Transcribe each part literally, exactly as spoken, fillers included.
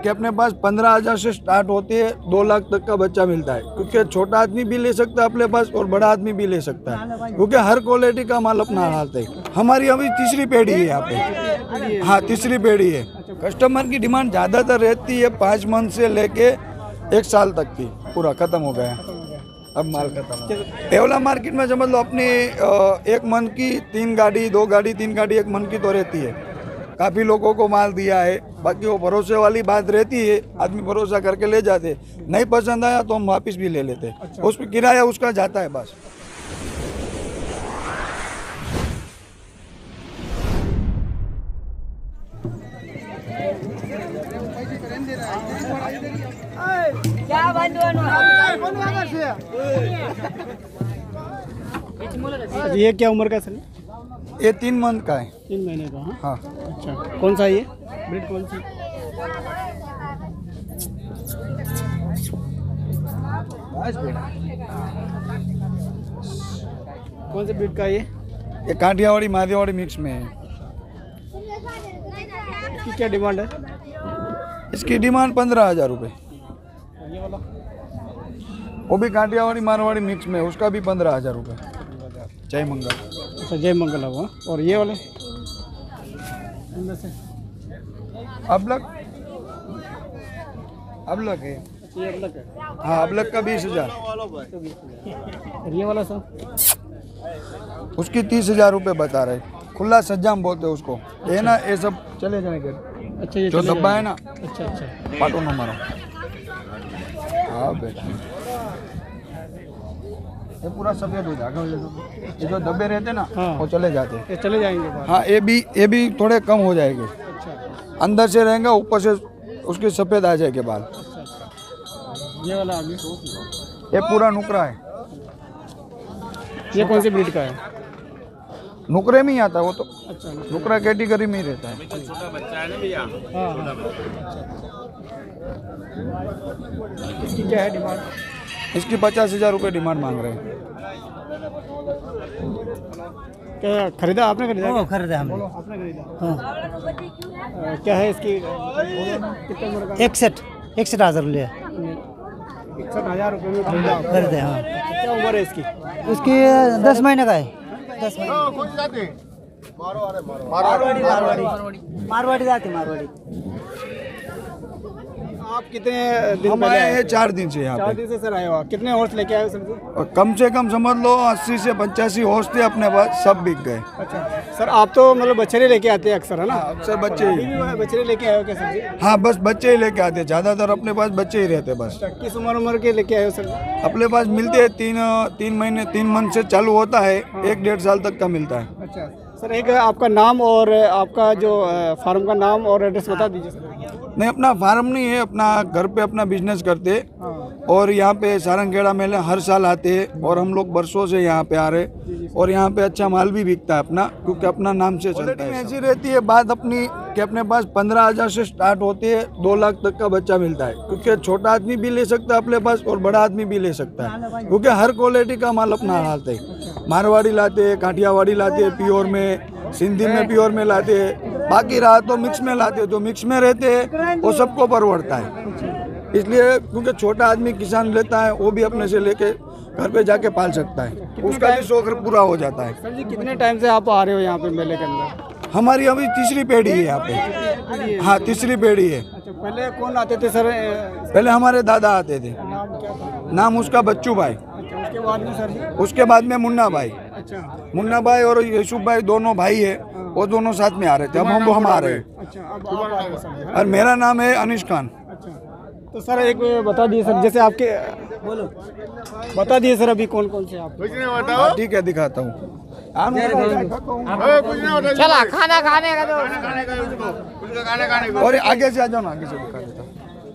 कि अपने पास पंद्रह हजार से स्टार्ट होती है, दो लाख तक का बच्चा मिलता है, क्योंकि छोटा आदमी भी ले सकता है अपने पास और बड़ा आदमी भी ले सकता है, क्योंकि हर क्वालिटी का माल अपना हाथ है। हमारी अभी तीसरी पीढ़ी है यहाँ पे। हाँ, तीसरी पीढ़ी है। कस्टमर की डिमांड ज़्यादातर रहती है पाँच मंथ से लेके एक साल तक की। पूरा खत्म हो गया, अब माल खत्म। येवला मार्केट में समझ लो अपनी एक मन की तीन गाड़ी दो गाड़ी तीन गाड़ी एक मन की तो रहती है। काफ़ी लोगों को माल दिया है, बाकी वो भरोसे वाली बात रहती है, आदमी भरोसा करके ले जाते। नहीं पसंद आया तो हम वापस भी ले लेते। अच्छा। उस पर किराया उसका जाता है बस। ये क्या उम्र का सर? ये तीन मंथ का है। तीन महीने का? हाँ, हाँ। अच्छा, कौन सा ये ब्रीड कौन सी? कौन से ब्रीड का ये? ये काठियावाड़ी मादियावाड़ी मिक्स में है। इसकी क्या डिमांड है? इसकी डिमांड पंद्रह हजार रुपये। ये वाला? वो भी काठियावाड़ी मारवाड़ी मिक्स में, उसका भी पंद्रह हजार रुपये। जय मंगल। अच्छा, जय मंगल हुआ। और ये वाले इनमें से अबलक अबलक है। ये अबलक है? हाँ, अबलक का बीस हजार। और ये वाला सर? उसकी तीस हजार रुपये बता रहे। खुला सज्जाम बोलते हैं उसको। ये ना ये सब चले जाएंगे। अच्छा, ये जो डब्बा है ना। अच्छा अच्छा, पाटो न मारो। हाँ बेटा, ये पूरा सफेद हो जाएगा। ये जो डब्बे रहते ना, हाँ, वो चले जाते। ये चले जाएंगे बाहर। हाँ, ये भी ये भी थोड़े कम हो जाएंगे। अच्छा, अंदर से रहेंगे, ऊपर से उसके सफेद आ जाएंगे बाल। अच्छा अच्छा। ये वाला आगे ये पूरा नुकरा है। ये कौन सी ब्रीड का है? नुकरे में ही आता है वो तो। अच्छा, नुकरा कैटेगरी में ही रहता है। छोटा बच्चा है ना भैया। हाँ, इसकी क्या है डिमांड? इसकी पचास हजार रुपये डिमांड मांग रहे हैं। क्या खरीदा आपने? खरीदा? ओ, खरीदा हमने। आपने खरीदा? हाँ। अ, क्या है इसकी कितने उम्र का? इकसठ इकसठ हजार लिया इकसठ हजार रुपये में खरीदा आपने? खरीदे। हाँ, क्या उम्र है इसकी? उसकी दस महीने का है। दस महीने मारवाड़ी मारवाड़ी मारवाड़ी जाती मारवाड़ी। आप कितने दिन हम पहले आए आए? हैं चार दिन से यहाँ चार पे। दिन से सर आए हो। कितने हॉर्स लेके आए हो सब्जी? और कम से कम समझ लो अस्सी से पचासी हॉर्स थे अपने पास, सब बिक गए। अच्छा सर, आप तो मतलब बछड़े लेके आते हैं अक्सर, है ना? अक्सर बच्चे अभी ही। भी बछड़े लेके आए हो क्या सब्जी? हाँ, बस बच्चे ही लेके आते, ज्यादातर अपने पास बच्चे ही रहते बस। किस उम्र उम्र के लेके आए हो सर? अपने पास मिलते हैं तीन तीन महीने तीन मंथ से चालू होता है, एक डेढ़ साल तक का मिलता है। अच्छा सर, एक आपका नाम और आपका जो फार्म का नाम और एड्रेस बता दीजिए सर। नहीं, अपना फार्म नहीं है, अपना घर पे अपना बिजनेस करते हैं। हाँ। और यहाँ पे सारंगखेड़ा मेले हर साल आते हैं और हम लोग बरसों से यहाँ पे आ रहे हैं। और यहाँ पे अच्छा माल भी बिकता है अपना, क्योंकि अपना नाम से चलता है। ऐसी रहती है बात अपनी कि अपने पास पंद्रह हजार से स्टार्ट होती है, दो लाख तक का बच्चा मिलता है, क्योंकि छोटा आदमी भी ले सकता है अपने पास और बड़ा आदमी भी ले सकता है, क्योंकि हर क्वालिटी का माल अपना हाथ है। मारवाड़ी लाते हैं, काठियावाड़ी लाते हैं प्योर में, सिंधी में प्योर में लाते हैं, बाकी रहा तो मिक्स में लाते हैं। जो मिक्स में रहते हैं वो सबको परवड़ता है, इसलिए क्योंकि छोटा आदमी किसान लेता है, वो भी अपने से लेके घर पे जाके पाल सकता है, उसका भी शौक पूरा हो जाता है। सर जी, कितने टाइम से आप आ रहे हो यहाँ पे मेले के अंदर? हमारी अभी तीसरी पीढ़ी है यहाँ पे। हाँ, तीसरी पीढ़ी है। अच्छा, पहले कौन आते थे सर? पहले हमारे दादा आते थे। नाम क्या था? नाम उसका बच्चू भाई। अच्छा, उसके बाद में सर जी? उसके बाद में मुन्ना भाई। अच्छा, मुन्ना भाई और यूसुफ भाई दोनों भाई है, वो दोनों साथ में आ रहे थे। अब हम हम आ रहे हैं। अच्छा, अब आप आ रहे हो सर जी? और मेरा नाम है अनिश खान। अच्छा, तो सर एक बता दिए सर, जैसे आपके बोलो बता दिए सर अभी कौन कौन से आप? हाँ, ठीक है, दिखाता हूँ। चला खाना खाने का तो और आगे से आ जाओ ना, आगे से दिखा देता हूँ।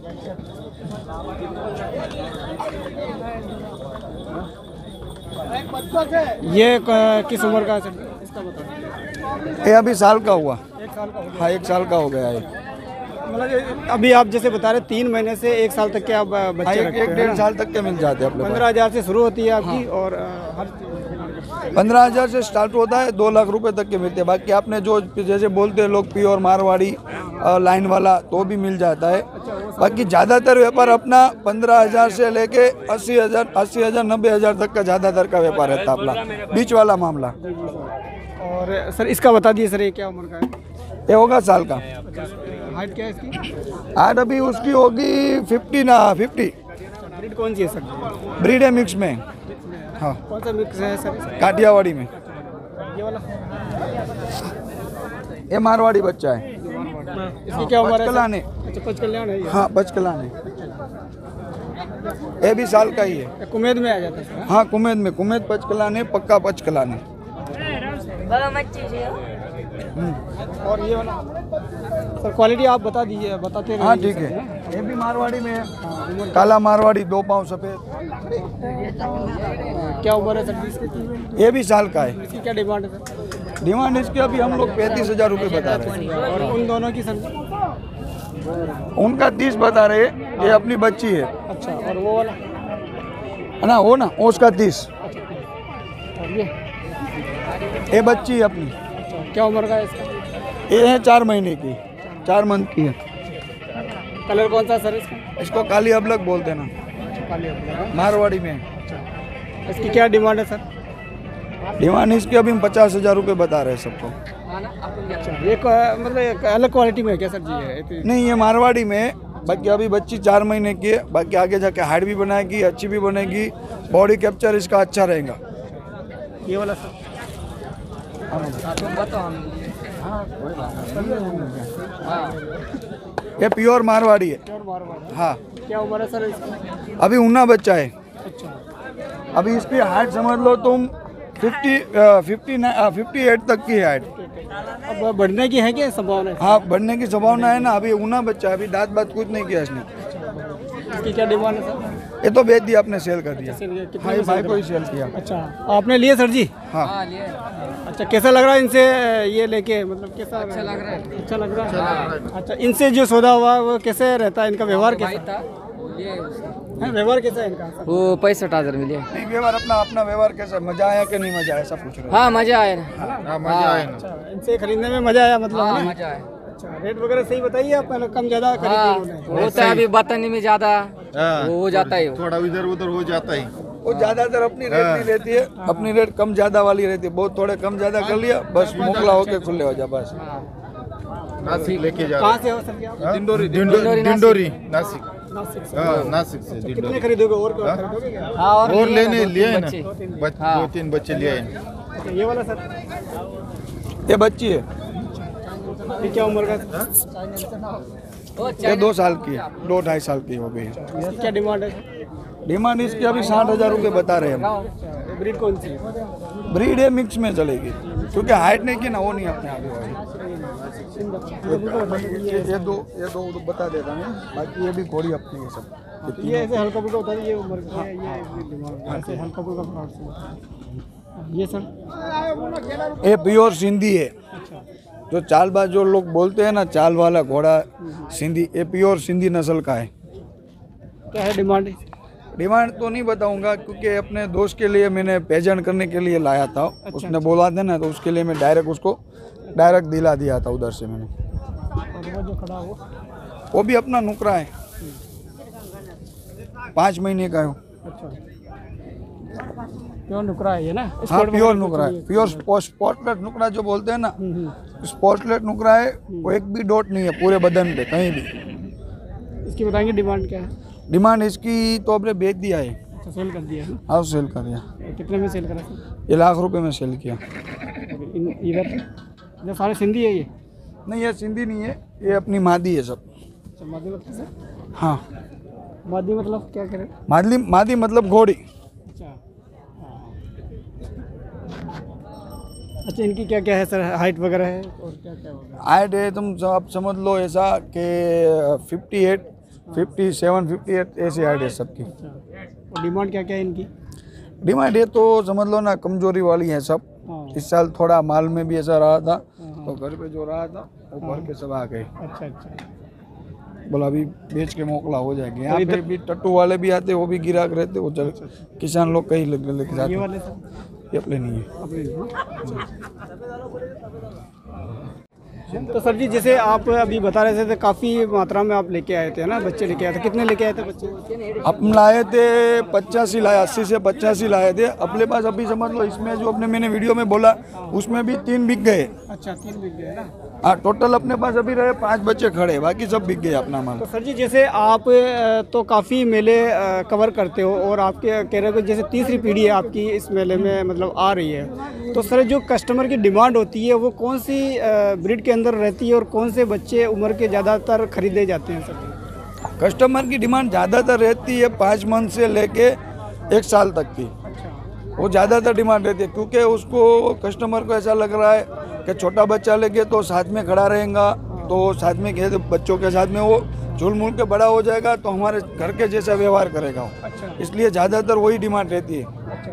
ये क- किस उम्र का है सर? इसका बताओ। ये अभी साल का हुआ। एक साल का हो गया। हाँ, एक साल का हो गया है। मतलब ये- अभी आप जैसे बता रहे तीन महीने से एक साल तक के आप बच्चे हाँ, एक रखते एक हैं डेढ़ ना? साल तक के मिल जाते हैं अपने पास। पंद्रह हजार से शुरू होती है आपकी और अ, हर पंद्रह हजार से स्टार्ट होता है, दो लाख रुपए तक के मिलते हैं। बाकी आपने जो जैसे बोलते हैं लोग प्योर मारवाड़ी अ, लाइन वाला तो भी मिल जाता है। बाकी ज़्यादातर व्यापार अपना पंद्रह हजार से लेके अस्सी हजार अस्सी हजार नब्बे हजार तक का ज़्यादातर का व्यापार रहता है अपना, बीच वाला मामला। और सर इसका बता दिए सर, ये क्या उम्र का है? ये होगा साल का। हाइट क्या है इसकी? आज अभी उसकी होगी फिफ्टी ना फिफ्टी। ब्रीड कौन सी है सर? ब्रीड है मिक्स में। हाँ, कौन सा मिक्स है सर? काठियावाड़ी में। ये वाला ये मारवाड़ी बच्चा है। इसकी क्या उम्र है सर? पचकलाने। अच्छा पचकल्याण है ये। हाँ, पचकलाने। ये भी साल का ही है। ये कुमेद में आ जाता है सर? हाँ, कुमेद में। कुमेद पचकलाने, पक्का पचकलाने। और ये वाला सर क्वालिटी आप बता दीजिए, बताते रहिए। हाँ ठीक है, ये भी मारवाड़ी में है। काला मारवाड़ी, दो पाँव सफेद। क्या उम्र है सर इसकी? ये भी साल का है। इसकी क्या डिमांड है सर? डिमांड इसकी अभी हम लोग पैंतीस हजार रुपये बता रहे हैं। और उन दोनों की सर? उनका तीस बता रहे हैं। ये अपनी बच्ची है। अच्छा, और वो वाला? है ना, वो ना उसका तीस। और ये ये बच्ची है अपनी। अच्छा, क्या उम्र का है इसका? ये है चार महीने की, चार मंथ की है। कलर कौन सा सर इसका? इसको काली अबलग बोलते हैं ना, काली है। मारवाड़ी में। इसकी क्या डिमांड है सर? डिमांड इसकी अभी हम पचास हजार रुपये बता रहे हैं सबको। अच्छा, ये क- मतलब एक अलग क्वालिटी में है क्या सर जी? है ये तो- नहीं, ये मारवाड़ी में। बाकी अभी बच्ची चार महीने की है। बाकी आगे जाके हाइट भी बनाएगी, अच्छी भी बनेगी, बॉडी कैप्चर इसका अच्छा रहेगा। ये वाला सर? ये प्योर मारवाड़ी है। प्योर मारवाड़ी। हाँ, क्या उम्र है सर इसकी? अभी उन्ना बच्चा है। अच्छा, अभी इसकी हाइट समझ लो तुम फिफ्टी फिफ्टी फिफ्टी एट तक की हाइट। अब बढ़ने की है क्या संभावना? हाँ, बढ़ने की संभावना है ना। अभी उन्ना बच्चा है, अभी दांत बात कुछ नहीं किया इसने। इसकी क्या डिमांड है सर? ये तो बेच दिया, आपने सेल कर दिया। कितने भाई में भाई सेल को ही सेल किया। अच्छा, आपने लिए सर जी? हाँ, अच्छा, कैसा लग रहा है इनसे ये लेके? मतलब कैसा अच्छा लग रहा है? अच्छा लग रहा है। अच्छा, इनसे जो सौदा हुआ वो कैसे रहता है? इनका व्यवहार कैसा है? व्यवहार कैसा है इनका? वो पैंसठ हजार मिले। नहीं, व्यवहार अपना अपना व्यवहार कैसा, मजा आया कि नहीं मजा आया, सब पूछ रहे हो। हाँ मजा आया ना। हाँ, मजा आया ना। अच्छा, इनसे खरीदने में मजा आया मतलब? हाँ है? मजा आया। अच्छा, रेट वगैरह सही बताइए आप, पहले कम ज्यादा हाँ खरीदे उन्होंने। होता है अभी बताने में ज्यादा वो हो जाता है। थोड़ा इधर उधर हो जाता है। वो ज्यादातर अपनी रेट नहीं रहती है, अपनी रेट कम ज्यादा वाली रहती है। बहुत थोड़े कम ज्यादा कर लिया, बस मोकला होके खुले हो जा बस। नासिक लेके जा कहाँ से हो सर जी आप? दिंडोरी दिंडोरी दिंडोरी नासिक। नासिक से। हाँ, नासिक से कितने दिंडोरी। खरीदोगे और क्या खरीदोगे क्या? हाँ और लिए लेने दो- लिए दो है ना, बच्चे। बच- हाँ। दो तीन बच्चे लिए हैं। अच्छा, ये वाला सर? ये बच्ची है, ये क्या उम्र का है? ये दो साल की है, दो ढाई साल की हो गई है। इसकी क्या डिमांड है सर? डिमांड इसकी अभी साठ हजार रुपये बता रहे हैं हम। अच्छा, ब्रीड कौन सी है? ब्रीड है, मिक्स में चलेगी, क्योंकि हाइट नहीं की ना, वो नहीं अपने आगे वाली। ये ये दो ये दो दो बता देता हूँ, बाकी ये भी घोड़ी अपनी है सब। ये ऐसे हल्का फुल्का होता है, ये उम्र का है, ये डिमांड ऐसे हल्का फुल्का प्लॉट से। ये सर? ये प्योर सिंधी है। अच्छा, जो चालबाज जो लोग बोलते हैं ना, चाल वाला घोड़ा सिंधी, ये प्योर सिंधी नस्ल का है। क्या है डिमांड? डिमांड तो नहीं बताऊंगा, क्योंकि अपने दोस्त के लिए मैंने पेजन करने के लिए लाया था। उसने बोला था ना, तो उसके लिए मैं डायरेक्ट उसको डायरेक्ट दिला दिया था उधर से मैंने। और वो जो खड़ा हो? वो भी अपना नुकरा है, पाँच महीने का है वो। अच्छा, प्योर नुकरा है ये ना? हाँ, स्पॉट प्योर वगैरह नुकरा कुछ है, प्योर स्पॉटलेट नुकरा जो बोलते हैं ना, हम्म, हम्म। स्पॉटलेट नुकरा है। वो एक भी डॉट नहीं है पूरे बदन पे कहीं भी। इसकी बताएंगे डिमांड क्या है? डिमांड इसकी तो आपने बेच दिया है। अच्छा, सेल कर दिया है ना? हाउस सेल कर दिया, कितने में सेल करा सर? ये लाख रुपए में सेल किया। इन इधर इधर सारे सिंधी है ये? नहीं, ये सिंधी नहीं है, ये अपनी मादी है सब। अच्छा, मादी मतलब सर? हाँ, मादी मतलब क्या करें? मादी मादी मतलब घोड़ी। अच्छा, हाँ। अच्छा, इनकी क्या क्या है सर, हाइट वगैरह है और क्या क्या होगा? हाइट है तुम सब आप समझ लो ऐसा कि fifty eight fifty seven fifty eight ऐसी हाइट है सबकी। अच्छा, और डिमांड क्या क्या है इनकी? डिमांड है तो समझ लो ना, कमजोरी वाली है सब। हाँ। इस साल थोड़ा माल में भी ऐसा रहा था, तो घर पे जो रहा था वो भर के सब आ गए। अच्छा अच्छा, बोला अभी बेच के मोकला हो जाएंगे। यहाँ पे भी टट्टू वाले भी आते, वो भी गिराक रहते, वो चल किसान लोग कहीं लग लेके ये जाते। वाले सर? ये अपने नहीं है। तो सर जी जैसे आप अभी बता रहे थे काफ़ी मात्रा में आप लेके आए थे ना, बच्चे लेके आए थे, कितने लेके आए थे बच्चे? हम लाए थे पचासी लाए, अस्सी से पचासी लाए थे अपने पास। अभी समझ लो इसमें जो अपने मैंने वीडियो में बोला उसमें भी तीन बिक गए। अच्छा, तीन बिक गए ना। हाँ, टोटल अपने पास अभी रहे पाँच बच्चे खड़े, बाकी सब बिक गए अपना माल। तो सर जी जैसे आप अ, तो काफ़ी मेले अ, कवर करते हो और आपके कह रहे हो कि जैसे तीसरी पीढ़ी है आपकी इस मेले में मतलब आ रही है, तो सर जो कस्टमर की डिमांड होती है वो कौन सी ब्रीड के अंदर रहती है और कौन से बच्चे उम्र के ज़्यादातर खरीदे जाते हैं सर? कस्टमर की डिमांड ज़्यादातर रहती है पाँच मंथ से लेके एक साल तक की। वो ज़्यादातर डिमांड रहती है क्योंकि उसको कस्टमर को ऐसा लग रहा है कि छोटा बच्चा लेके तो साथ में खड़ा रहेगा, तो साथ में के बच्चों के साथ में वो झूल मूल के बड़ा हो जाएगा तो हमारे घर के जैसा व्यवहार करेगा वो। अच्छा। इसलिए ज़्यादातर वही डिमांड रहती है।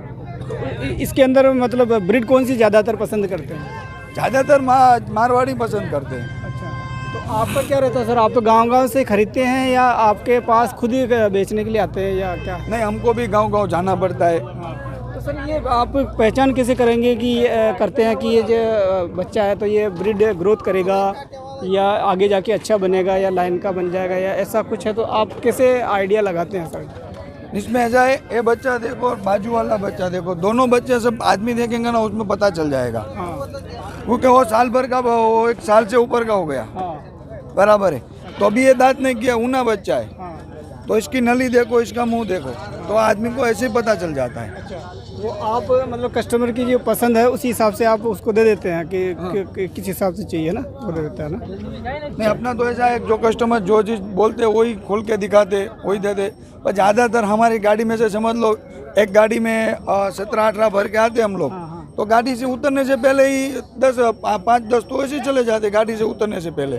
तो इसके अंदर मतलब ब्रीड कौन सी ज़्यादातर पसंद करते हैं? ज़्यादातर मा मारवाड़ी पसंद करते हैं। अच्छा, तो आपका क्या रहता है सर, आप तो गांव-गांव से खरीदते हैं या आपके पास खुद ही बेचने के लिए आते हैं या क्या? नहीं, हमको भी गांव-गांव जाना पड़ता है। तो सर ये आप पहचान कैसे करेंगे कि अ, करते हैं कि ये जो अ, बच्चा है तो ये ब्रीड ग्रोथ करेगा या आगे जाके अच्छा बनेगा या लाइन का बन जाएगा या ऐसा कुछ है, तो आप कैसे आइडिया लगाते हैं सर? इसमें ऐसा है, ये बच्चा देखो और बाजू वाला बच्चा देखो, दोनों बच्चे सब आदमी देखेंगे ना उसमें पता चल जाएगा। हाँ क्योंकि वो साल भर का, वो एक साल से ऊपर का हो गया, हाँ बराबर है। तो अभी ये दांत नहीं किया, ऊना बच्चा है, हाँ। तो इसकी नली देखो, इसका मुंह देखो, तो आदमी को ऐसे ही पता चल जाता है। अच्छा, वो आप मतलब कस्टमर की जो पसंद है उसी हिसाब से आप उसको दे देते हैं कि, हाँ। कि, कि किस हिसाब से चाहिए ना वो दे देते हैं ना? नहीं, अपना तो ऐसा है जो कस्टमर जो चीज़ बोलते वही खोल के दिखाते, वही देते। पर ज़्यादातर हमारी गाड़ी में से समझ लो एक गाड़ी में सत्रह अठारह भर के आते हम लोग, तो गाड़ी से उतरने से पहले ही दस पाँच दस तो ऐसे ही चले जाते गाड़ी से उतरने से पहले।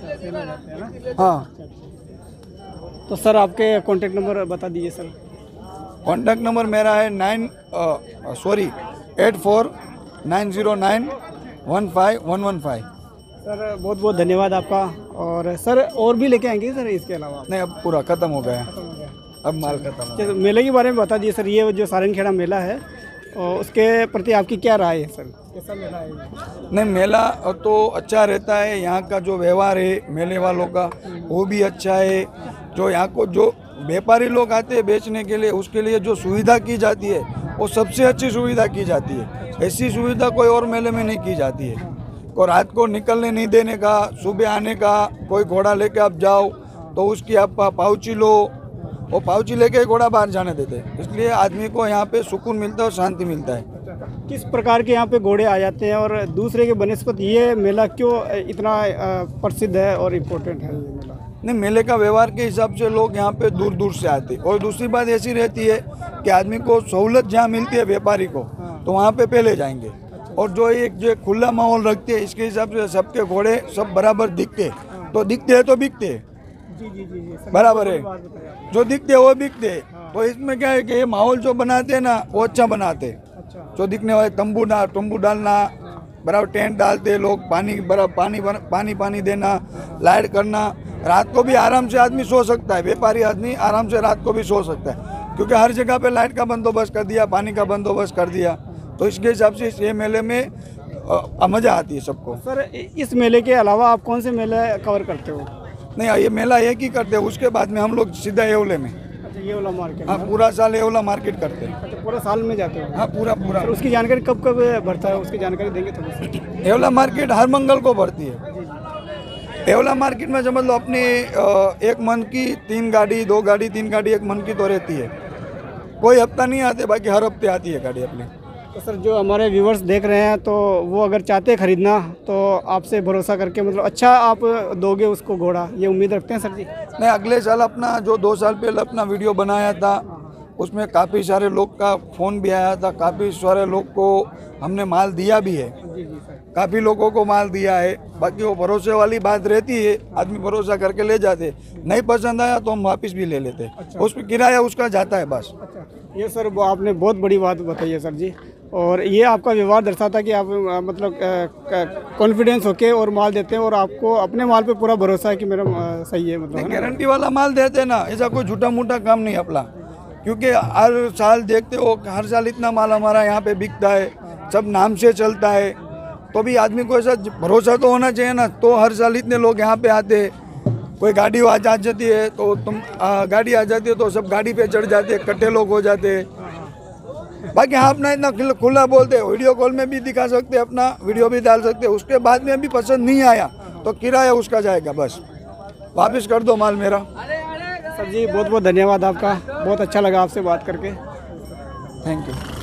हाँ, तो सर आपके कॉन्टेक्ट नंबर बता दीजिए सर। कॉन्टैक्ट नंबर मेरा है nine sorry eight four nine zero nine one five one one five. Sir बहुत बहुत धन्यवाद आपका। और सर और भी लेके आएंगे सर इसके अलावा? नहीं, अब पूरा ख़त्म हो गया, अब माल खत्म हो गया। तो मेले के बारे में बता दीजिए सर, ये जो सारंगखेड़ा मेला है और उसके प्रति आपकी क्या राय है सर, कैसा मेला है? नहीं, मेला तो अच्छा रहता है, यहाँ का जो व्यवहार है मेले वालों का वो भी अच्छा है। जो यहाँ को जो व्यापारी लोग आते हैं बेचने के लिए, उसके लिए जो सुविधा की जाती है वो सबसे अच्छी सुविधा की जाती है। ऐसी सुविधा कोई और मेले में नहीं की जाती है। और रात को निकलने नहीं देने का, सुबह आने का, कोई घोड़ा लेके आप जाओ तो उसकी आप पाउची लो, वो पाउची लेके घोड़ा बाहर जाने देते हैं। इसलिए आदमी को यहाँ पे सुकून मिलता है और शांति मिलता है। किस प्रकार के यहाँ पे घोड़े आ जाते हैं और दूसरे के बनस्पत ये मेला क्यों इतना अ, प्रसिद्ध है और इम्पोर्टेंट है ये मेला? नहीं, मेले का व्यवहार के हिसाब से लोग यहाँ पे दूर दूर से आते हैं। और दूसरी बात ऐसी रहती है कि आदमी को सहूलत जहाँ मिलती है व्यापारी को, तो वहाँ पे पहले जाएंगे। और जो एक जो खुला माहौल रखते हैं इसके हिसाब से सबके घोड़े सब बराबर दिखते, तो दिखते हैं तो बिकते हैं। जी जी जी जी बराबर है, जो दिखते हैं वो बिकते हैं। तो इसमें क्या है कि ये माहौल जो बनाते हैं ना वो अच्छा बनाते हैं। अच्छा, जो दिखने वाले तंबू ना तंबू डालना, बराबर टेंट डालते हैं लोग, पानी बराबर पानी पानी पानी देना, लाइट करना, रात को भी आराम से आदमी सो सकता है। व्यापारी आदमी आराम से रात को भी सो सकता है क्योंकि हर जगह पे लाइट का बंदोबस्त कर दिया, पानी का बंदोबस्त कर दिया। तो इसके हिसाब से ये मेले में अ, मज़ा आती है सबको। सर इस मेले के अलावा आप कौन से मेले कवर करते हो? नहीं, ये मेला एक ही करते हैं, उसके बाद में हम लोग सीधा येवले में, अच्छा, ये वाला मार्केट? हाँ, पूरा साल येवला मार्केट करते हैं। अच्छा, पूरा साल में जाते हो? हाँ, पूरा पूरा। सर उसकी जानकारी कब कब भरता है, उसकी जानकारी देंगे थोड़ी सी? येवला मार्केट हर मंगल को भरती है। येवला मार्केट में समझ लो अपनी अ, एक मन की तीन गाड़ी, दो गाड़ी, तीन गाड़ी एक मन की तो रहती है। कोई हफ्ता नहीं आते, बाकी हर हफ्ते आती है गाड़ी अपनी। तो सर जो हमारे व्यूवर्स देख रहे हैं तो वो अगर चाहते हैं खरीदना तो आपसे भरोसा करके मतलब अच्छा आप दोगे उसको घोड़ा, ये उम्मीद रखते हैं सर जी? नहीं, अगले साल अपना जो दो साल पहले अपना वीडियो बनाया था उसमें काफ़ी सारे लोग का फ़ोन भी आया था, काफ़ी सारे लोग को हमने माल दिया भी है, जी जी सर। काफ़ी लोगों को माल दिया है। बाकी वो भरोसे वाली बात रहती है, आदमी भरोसा करके ले जाते, नहीं पसंद आया तो हम वापस भी ले लेते। अच्छा। उस पर किराया उसका जाता है बस। अच्छा, ये सर वो आपने बहुत बड़ी बात बताई है सर जी। और ये आपका व्यवहार दर्शाता कि आप आ, मतलब कॉन्फिडेंस होके और माल देते हैं और आपको अपने माल पे पूरा भरोसा है कि मेरा आ, सही है, मतलब है ना? गारंटी वाला माल देते ना, ऐसा कोई झूठा मूठा काम नहीं अपना क्योंकि हर साल देखते हो हर साल इतना माल हमारा यहाँ पे बिकता है, सब नाम से चलता है, तो भी आदमी को ऐसा भरोसा तो होना चाहिए ना। तो हर साल इतने लोग यहाँ पे आते हैं, कोई गाड़ी आ जा जाती है तो तुम आ, गाड़ी आ जाती है तो सब गाड़ी पे चढ़ जाते हैं, इकट्ठे लोग हो जाते हैं। बाकी हाँ अपना इतना खुल- खुला बोलते हैं, वीडियो कॉल में भी दिखा सकते हैं, अपना वीडियो भी डाल सकते हैं। उसके बाद में भी पसंद नहीं आया तो किराया उसका जाएगा, बस वापस कर दो माल मेरा। सर जी बहुत बहुत धन्यवाद आपका, बहुत अच्छा लगा आपसे बात करके। Thank you.